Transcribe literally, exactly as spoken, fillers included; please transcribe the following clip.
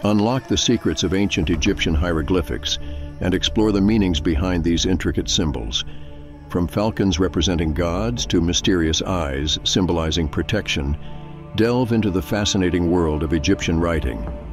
Unlock the secrets of ancient Egyptian hieroglyphics and explore the meanings behind these intricate symbols. From falcons representing gods to mysterious eyes symbolizing protection, delve into the fascinating world of Egyptian writing.